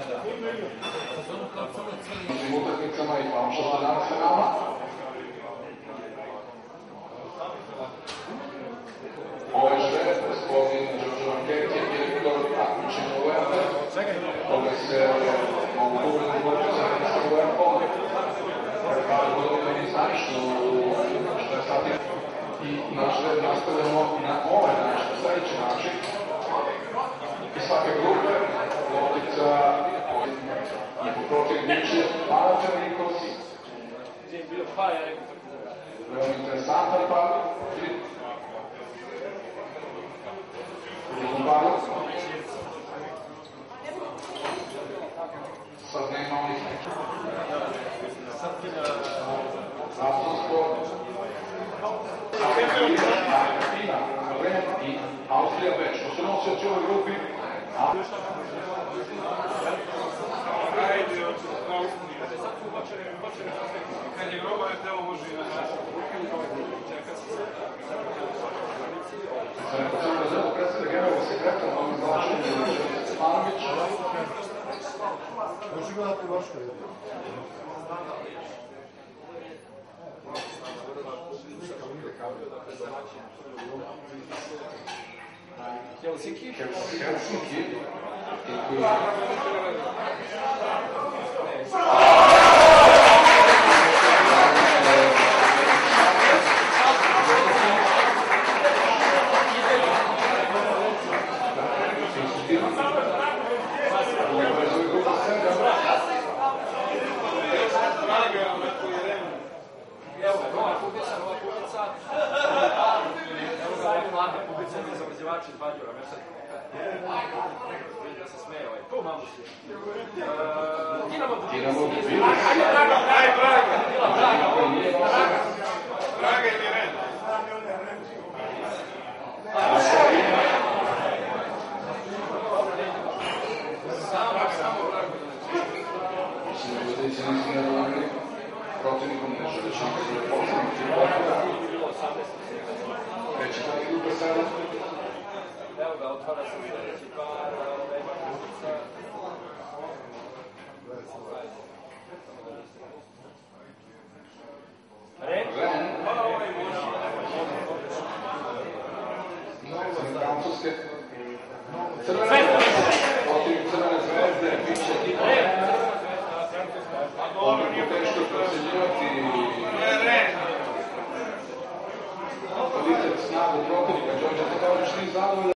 utakmicama i ono što se danas sa nama. Uvažene, gospodin Đorđe Anketi, direktor takmičenja UEFA, koga se mogu uvijek uvođu sa UEFA-om, kada budemo i zvanično što je sad i nastavljamo na ovaj način, na sljedeći način. I svake grupe, loptica i po protiv niče, Manačar Nikosi. Veoma interesantan pad. Sad nema onih Zastonsko, Argentina, Ren i Austrija Beč. To su nosioci u ovoj grupi. Kad je groba je telo može i na času. Rekao sam da zelo predstavlja generalnog sekretar na ovim zalačenju Stepanović. Može gledati vaško je. Helsinki? Helsinki. Dinamo Tbilisi. Draga i Ren. Mislim da ljudi se nisu nedovoljni protivnikom nešto da će se postaviti. Već je taj grupa sada. Evo ga, otvara se sljedeći par. Francuske. Protiv Crvene zvezde, biće teško procenjivati kvalitet snagu protivnika. Đorđe Todorović nije zadovoljan.